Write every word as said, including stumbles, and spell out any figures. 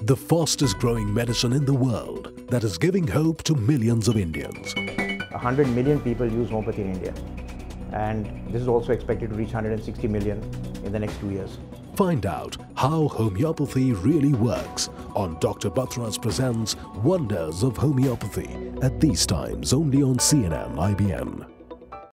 the fastest growing medicine in the world that is giving hope to millions of Indians. one hundred million people use homeopathy in India, and this is also expected to reach one hundred sixty million in the next two years. Find out how homeopathy really works on Doctor Batra's Presents Wonders of Homeopathy at these times only on C N N I B N.